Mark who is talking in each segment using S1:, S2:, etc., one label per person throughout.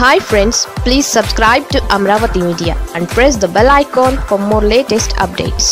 S1: Hi friends, please subscribe to Amravati Media and press the bell icon for more latest updates.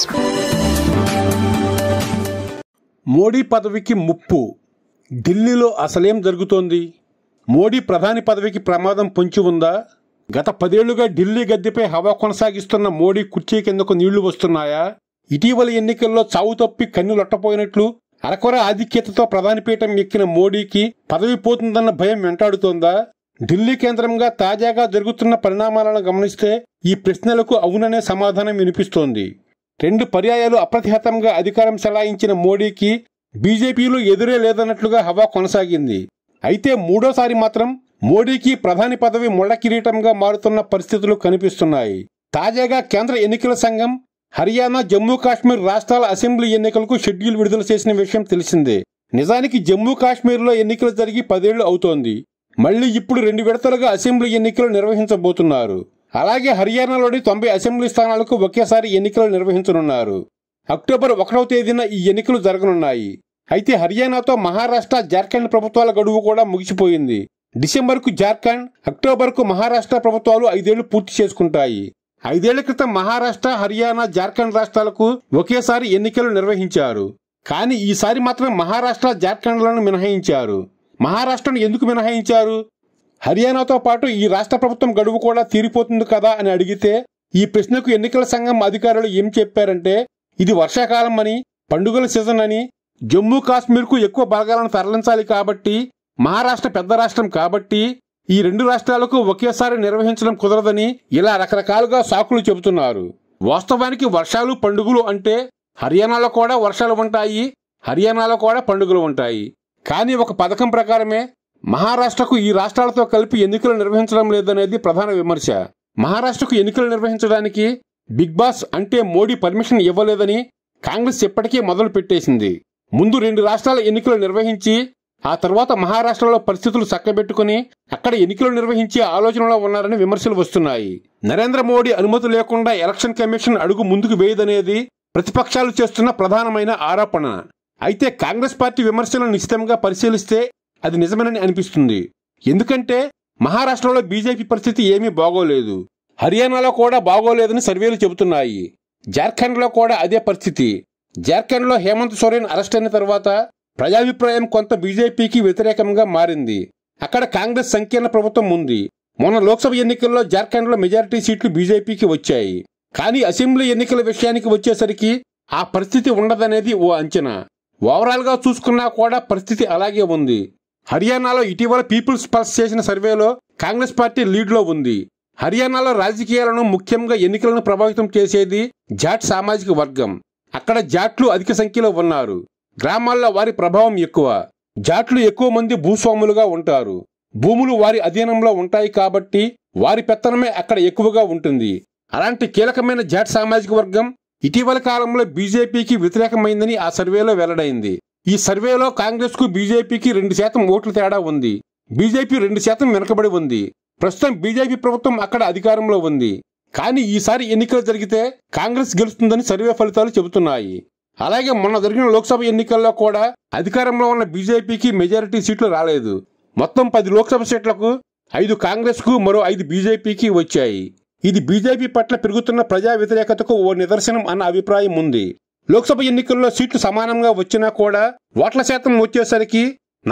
S2: Modi పదవికి ముప్పు. ఢిల్లీలో అసలేం జరుగుతోంది? మోడీ ప్రధాని పదవికి ప్రమాదం పొంచి ఉందా? గత 10 ఏళ్లుగా ఢిల్లీ గద్దెపై హవా కొనసాగిస్తున్న మోడీ కుర్చీ కిందకు నీళ్లు వస్తున్నాయా? ఇటీవల ఎన్నికల్లో చావు తప్పి కన్నులొట్టపోయినట్లు అరకొర ఆధిక్యతతో ప్రధాని పీఠం ఎక్కిన మోడీకి పదవి పోతుందన్న భయం వెంటాడుతోందా? ఢిల్లీ కేంద్రంగా తాజాగా జరుగుతున్న పరిణామాలను గమనిస్తే ఈ ప్రశ్నలకు అవుననే సమాధానం వినిపిస్తోంది. 2 పర్యాయాలు అప్రతిహతంగా అధికారం చెలాయించిన మోడీకి బీజేపీలో ఎదురే లేదన్నట్లుగా హవా కొనసాగింది. అయితే మూడోసారి మాత్రం మోడీకి ప్రధాని పదవి ముళ్ల కిరీటంగా మారుతున్న పరిస్థితులు కనిపిస్తున్నాయి. తాజాగా కేంద్ర ఎన్నికల సంఘం హర్యానా, జమ్మూ కాశ్మీర్ రాష్ట్రాల అసెంబ్లీ ఎన్నికలకు షెడ్యూల్ విడుదల చేసిన విషయం తెలిసిందే. నిజానికి జమ్మూ కాశ్మీర్లో ఎన్నికలు జరిగి 10 ఏళ్లు అవుతోంది. మళ్లీ ఇప్పుడు 2 విడతలుగా అసెంబ్లీ ఎన్నికలు నిర్వహించబోతున్నారు. అలాగే హర్యానాలోని 90 అసెంబ్లీ స్థానాలకు ఒకేసారి ఎన్నికలు నిర్వహించనున్నారు. అక్టోబర్ 1వ తేదీన ఈ ఎన్నికలు జరగనున్నాయి. అయితే హర్యానాతో మహారాష్ట్ర, జార్ఖండ్ ప్రభుత్వాల గడువు కూడా ముగిసిపోయింది. డిసెంబర్కు జార్ఖండ్, అక్టోబర్కు మహారాష్ట్ర ప్రభుత్వాలు 5 ఏళ్లు పూర్తి చేసుకుంటాయి. 5 ఏళ్ల క్రితం మహారాష్ట్ర, హర్యానా, జార్ఖండ్ రాష్ట్రాలకు ఒకేసారి ఎన్నికలు నిర్వహించారు. కానీ ఈసారి మాత్రం మహారాష్ట్ర, జార్ఖండ్లను మినహాయించారు. మహారాష్ట్రను ఎందుకు మినహాయించారు? హర్యానాతో పాటు ఈ రాష్ట్ర ప్రభుత్వం గడువు కూడా తీరిపోతుంది కదా అని అడిగితే ఈ ప్రశ్నకు ఎన్నికల సంఘం అధికారులు ఏం చెప్పారంటే ఇది వర్షాకాలం అని, పండుగల సీజన్ అని, జమ్మూ కాశ్మీర్కు ఎక్కువ బలగాలను తరలించాలి కాబట్టి, మహారాష్ట్ర పెద్ద రాష్ట్రం కాబట్టి ఈ 2 రాష్ట్రాలకు ఒకేసారి నిర్వహించడం కుదరదని ఇలా రకరకాలుగా సాకులు చెబుతున్నారు. వాస్తవానికి వర్షాలు, పండుగలు అంటే హర్యానాలో కూడా వర్షాలు ఉంటాయి, హర్యానాలో కూడా పండుగలు ఉంటాయి. కానీ ఒక పథకం ప్రకారమే మహారాష్ట్రకు ఈ రాష్ట్రాలతో కలిపి ఎన్నికలు నిర్వహించడం లేదనేది ప్రధాన విమర్శ. మహారాష్ట్రకు ఎన్నికలు నిర్వహించడానికి బిగ్ బాస్ అంటే మోడీ పర్మిషన్ ఇవ్వలేదని కాంగ్రెస్ ఇప్పటికే మొదలు పెట్టేసింది. ముందు 2 రాష్ట్రాల ఎన్నికలు నిర్వహించి ఆ తర్వాత మహారాష్ట్రలో పరిస్థితులు చక్కబెట్టుకుని అక్కడ ఎన్నికలు నిర్వహించే ఆలోచనలో ఉన్నారని విమర్శలు వస్తున్నాయి. నరేంద్ర మోడీ అనుమతి లేకుండా ఎలక్షన్ కమిషన్ అడుగు ముందుకు వేయదనేది ప్రతిపక్షాలు చేస్తున్న ప్రధానమైన ఆరోపణ. అయితే కాంగ్రెస్ పార్టీ విమర్శలను నిశ్చితంగా పరిశీలిస్తే అది నిజమేనని అనిపిస్తుంది. ఎందుకంటే మహారాష్ట్రలో బీజేపీ పరిస్థితి ఏమీ బాగోలేదు, హర్యానాలో కూడా బాగోలేదని సర్వేలు చెబుతున్నాయి. జార్ఖండ్లో కూడా అదే పరిస్థితి. జార్ఖండ్లో హేమంత్ సోరెన్ అరెస్ట్ అయిన తర్వాత ప్రజాభిప్రాయం కొంత బీజేపీకి వ్యతిరేకంగా మారింది. అక్కడ కాంగ్రెస్ సంకీర్ణ ప్రభుత్వం ఉంది. మొన్న లోక్సభ ఎన్నికల్లో జార్ఖండ్లో మెజారిటీ సీట్లు బీజేపీకి వచ్చాయి. కానీ అసెంబ్లీ ఎన్నికల విషయానికి వచ్చేసరికి ఆ పరిస్థితి ఉండదనేది ఓ అంచనా. ఓవరాల్ గా చూసుకున్నా కూడా పరిస్థితి అలాగే ఉంది. హర్యానాలో ఇటీవల పీపుల్స్ పల్స్ చేసిన సర్వేలో కాంగ్రెస్ పార్టీ లీడ్లో ఉంది. హర్యానాలో రాజకీయాలను, ముఖ్యంగా ఎన్నికలను ప్రభావితం చేసేది జాట్ సామాజిక వర్గం. అక్కడ జాట్లు అధిక సంఖ్యలో ఉన్నారు. గ్రామాల్లో వారి ప్రభావం ఎక్కువ. జాట్లు ఎక్కువ మంది భూస్వాములుగా ఉంటారు. భూములు వారి అధీనంలో ఉంటాయి కాబట్టి వారి పెత్తనమే అక్కడ ఎక్కువగా ఉంటుంది. అలాంటి కీలకమైన జాట్ సామాజిక వర్గం ఇటీవల కాలంలో బీజేపీకి వ్యతిరేకమైందని ఆ సర్వేలో వెల్లడైంది. ఈ సర్వేలో కాంగ్రెస్ కు బీజేపీకి 2% ఓట్ల తేడా ఉంది. బీజేపీ 2% వెనుకబడి ఉంది. ప్రస్తుతం బీజేపీ ప్రభుత్వం అక్కడ అధికారంలో ఉంది. కానీ ఈసారి ఎన్నికలు జరిగితే కాంగ్రెస్ గెలుస్తుందని సర్వే ఫలితాలు చెబుతున్నాయి. అలాగే మొన్న జరిగిన లోక్సభ ఎన్నికల్లో కూడా అధికారంలో ఉన్న బీజేపీకి మెజారిటీ సీట్లు రాలేదు. మొత్తం 10 లోక్సభ సీట్లకు 5 కాంగ్రెస్ కు, మరో 5 బీజేపీకి వచ్చాయి. ఇది బీజేపీ పట్ల పెరుగుతున్న ప్రజా వ్యతిరేకతకు ఓ నిదర్శనం అన్న అభిప్రాయం ఉంది. లోక్సభ ఎన్నికల్లో సీట్లు సమానంగా వచ్చినా కూడా ఓట్ల శాతం వచ్చేసరికి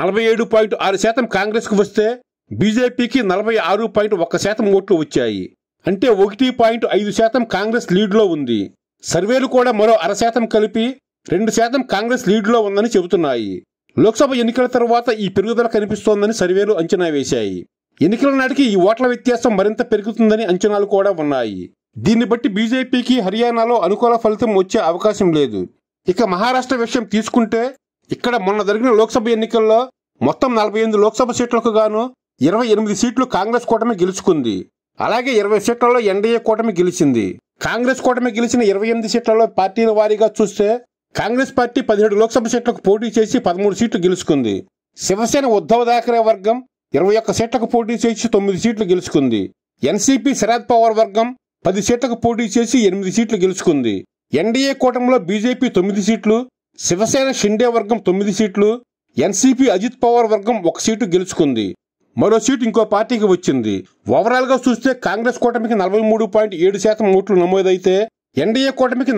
S2: 47.6% కాంగ్రెస్ కు వస్తే బీజేపీకి 46.1% ఓట్లు వచ్చాయి. అంటే 1.5% కాంగ్రెస్ లీడ్లో ఉంది. సర్వేలు కూడా మరో 0.5% కలిపి 2% కాంగ్రెస్ లీడ్లో ఉందని చెబుతున్నాయి. లోక్సభ ఎన్నికల తర్వాత ఈ పెరుగుదల కనిపిస్తోందని సర్వేలు అంచనా వేశాయి. ఎన్నికల నాటికి ఈ ఓట్ల వ్యత్యాసం మరింత పెరుగుతుందని అంచనాలు కూడా ఉన్నాయి. దీన్ని బట్టి బీజేపీకి హర్యానాలో అనుకూల ఫలితం వచ్చే అవకాశం లేదు. ఇక మహారాష్ట్ర విషయం తీసుకుంటే ఇక్కడ మొన్న జరిగిన లోక్సభ ఎన్నికల్లో మొత్తం 48 లోక్సభ సీట్లకు గాను 28 సీట్లు కాంగ్రెస్ కూటమి గెలుచుకుంది. అలాగే 20 సీట్లలో ఎన్డీఏ కూటమి గెలిచింది. కాంగ్రెస్ కూటమి గెలిచిన 28 సీట్లలో పార్టీల వారీగా చూస్తే కాంగ్రెస్ పార్టీ 17 లోక్సభ సీట్లకు పోటీ చేసి 13 సీట్లు గెలుచుకుంది. శివసేన, ఉద్ధవ్ థాకరే వర్గం 21 సీట్లకు పోటీ చేసి 9 సీట్లు గెలుచుకుంది. ఎన్సీపీ, శరద్ పవార్ వర్గం 10 సీట్లకు పోటీ చేసి 8 సీట్లు గెలుచుకుంది. ఎన్డీఏ కూటమిలో బీజేపీ 9 సీట్లు, శివసేన, షిండే వర్గం 9 సీట్లు, ఎన్సీపీ, అజిత్ పవార్ వర్గం 1 సీటు గెలుచుకుంది. మరో సీటు ఇంకో పార్టీకి వచ్చింది. ఓవరాల్ గా చూస్తే కాంగ్రెస్ కూటమికి 43.7% ఓట్లు నమోదైతే ఎన్డీఏ కూటమికి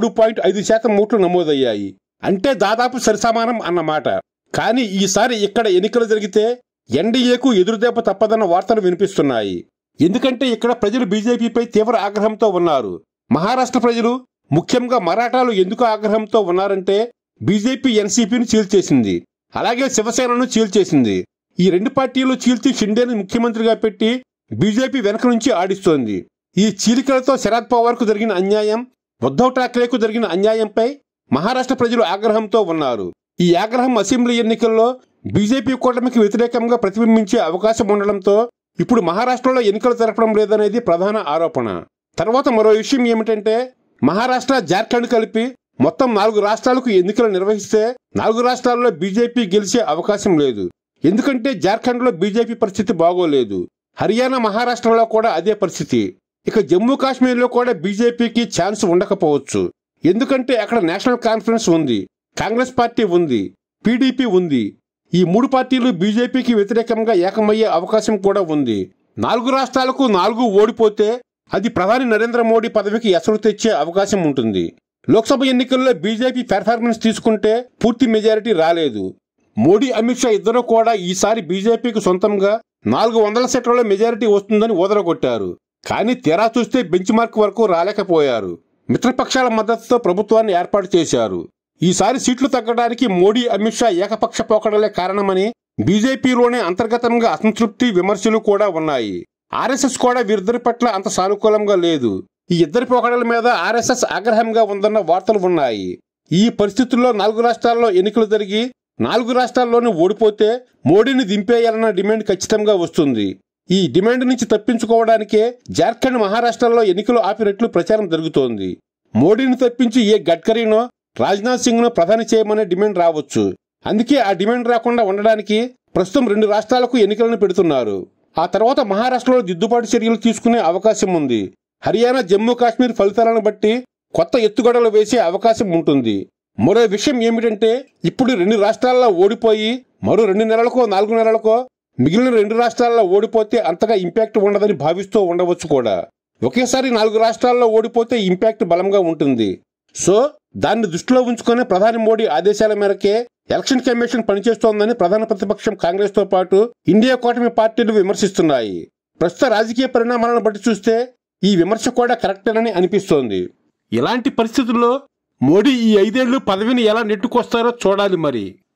S2: 43.5% ఓట్లు నమోదయ్యాయి. అంటే దాదాపు సరిసమానం అన్నమాట. కానీ ఈసారి ఇక్కడ ఎన్నికలు జరిగితే ఎన్డీఏకు ఎదురుదెబ్బ తప్పదన్న వార్తలు వినిపిస్తున్నాయి. ఎందుకంటే ఇక్కడ ప్రజలు బీజేపీపై తీవ్ర ఆగ్రహంతో ఉన్నారు. మహారాష్ట్ర ప్రజలు, ముఖ్యంగా మరాఠాలు ఎందుకు ఆగ్రహంతో ఉన్నారంటే బీజేపీ ఎన్సీపీని చీల్చేసింది, అలాగే శివసేనను చీల్చేసింది. ఈ రెండు పార్టీలు చీల్చి షిండేని ముఖ్యమంత్రిగా పెట్టి బీజేపీ వెనక నుంచి ఆడిస్తోంది. ఈ చీలికలతో శరద్ పవార్కు జరిగిన అన్యాయం, ఉద్ధవ్ ఠాక్రేకు జరిగిన అన్యాయంపై మహారాష్ట్ర ప్రజలు ఆగ్రహంతో ఉన్నారు. ఈ ఆగ్రహం అసెంబ్లీ ఎన్నికల్లో బీజేపీ కూటమికి వ్యతిరేకంగా ప్రతిబింబించే అవకాశం ఉండడంతో ఇప్పుడు మహారాష్ట్రలో ఎన్నికలు జరపడం లేదనేది ప్రధాన ఆరోపణ. తర్వాత మరో విషయం ఏమిటంటే మహారాష్ట్ర, జార్ఖండ్ కలిపి మొత్తం 4 రాష్ట్రాలకు ఎన్నికలు నిర్వహిస్తే 4 రాష్ట్రాల్లో బీజేపీ గెలిచే అవకాశం లేదు. ఎందుకంటే జార్ఖండ్లో బీజేపీ పరిస్థితి బాగోలేదు. హర్యానా, మహారాష్ట్రలో కూడా అదే పరిస్థితి. ఇక జమ్మూ కాశ్మీర్లో కూడా బీజేపీకి ఛాన్స్ ఉండకపోవచ్చు. ఎందుకంటే అక్కడ నేషనల్ కాన్ఫరెన్స్ ఉంది, కాంగ్రెస్ పార్టీ ఉంది, పీడీపీ ఉంది. ఈ 3 పార్టీలు బీజేపీకి వ్యతిరేకంగా ఏకమయ్యే అవకాశం కూడా ఉంది. 4 రాష్ట్రాలకు 4 ఓడిపోతే అది ప్రధాని నరేంద్ర మోడీ పదవికి ఎసరు తెచ్చే అవకాశం ఉంటుంది. లోక్సభ ఎన్నికల్లో బీజేపీ పెర్ఫార్మెన్స్ తీసుకుంటే పూర్తి మెజారిటీ రాలేదు. మోడీ, అమిత్ షా ఇద్దరు కూడా ఈసారి బీజేపీకి సొంతంగా 400 సీట్లలో మెజారిటీ వస్తుందని ఊదరగొట్టారు. కానీ తీరా చూస్తే బెంచ్ మార్క్ వరకు రాలేకపోయారు. మిత్రపక్షాల మద్దతుతో ప్రభుత్వాన్ని ఏర్పాటు చేశారు. ఈసారి సీట్లు తగ్గడానికి మోడీ, అమిత్ షా ఏకపక్ష పోకడలే కారణమని బీజేపీలోనే అంతర్గతంగా అసంతృప్తి, విమర్శలు కూడా ఉన్నాయి. ఆర్ఎస్ఎస్ కూడా వీరిద్దరి పట్ల అంత సానుకూలంగా లేదు. ఈ ఇద్దరి పోకడల మీద ఆర్ఎస్ఎస్ ఆగ్రహంగా ఉందన్న వార్తలు ఉన్నాయి. ఈ పరిస్థితుల్లో 4 రాష్ట్రాల్లో ఎన్నికలు జరిగి 4 రాష్ట్రాల్లోనూ ఓడిపోతే మోడీని దింపేయాలన్న డిమాండ్ ఖచ్చితంగా వస్తుంది. ఈ డిమాండ్ నుంచి తప్పించుకోవడానికే జార్ఖండ్, మహారాష్ట్రలో ఎన్నికలు ఆపినట్లు ప్రచారం జరుగుతోంది. మోడీని తప్పించి ఏ గడ్కరీనో, రాజ్నాథ్ సింగ్ ను ప్రధాని చేయమనే డిమాండ్ రావచ్చు. అందుకే ఆ డిమాండ్ రాకుండా ఉండడానికి ప్రస్తుతం 2 రాష్ట్రాలకు ఎన్నికలను పెడుతున్నారు. ఆ తర్వాత మహారాష్ట్రలో దిద్దుబాటు చర్యలు తీసుకునే అవకాశం ఉంది. హర్యానా, జమ్మూ కాశ్మీర్ ఫలితాలను బట్టి కొత్త ఎత్తుగడలు వేసే అవకాశం ఉంటుంది. మరో విషయం ఏమిటంటే ఇప్పుడు 2 రాష్ట్రాల్లో ఓడిపోయి మరో 2 నెలలకో 4 నెలలకో మిగిలిన 2 రాష్ట్రాల్లో ఓడిపోతే అంతగా ఇంపాక్ట్ ఉండదని భావిస్తూ ఉండవచ్చు కూడా. ఒకేసారి 4 రాష్ట్రాల్లో ఓడిపోతే ఇంపాక్ట్ బలంగా ఉంటుంది. సో దాన్ని దృష్టిలో ఉంచుకునే ప్రధాని మోడీ ఆదేశాల మేరకే ఎలక్షన్ కమిషన్ పనిచేస్తోందని ప్రధాన ప్రతిపక్షం కాంగ్రెస్ తో పాటు ఇండియా కూటమి పార్టీలు విమర్శిస్తున్నాయి. ప్రస్తుత రాజకీయ పరిణామాలను బట్టి చూస్తే ఈ విమర్శ కూడా కరెక్టేనని అనిపిస్తోంది. ఇలాంటి పరిస్థితుల్లో మోడీ ఈ 5 ఏళ్లు పదవిని ఎలా నెట్టుకొస్తారో చూడాలి మరి.